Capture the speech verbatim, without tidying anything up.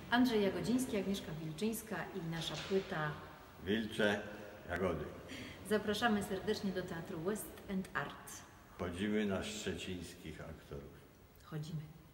Andrzej Jagodziński, Agnieszka Wilczyńska i nasza płyta Wilcze Jagody. Zapraszamy serdecznie do Teatru West End Art. Chodzimy na szczecińskich aktorów. Chodzimy.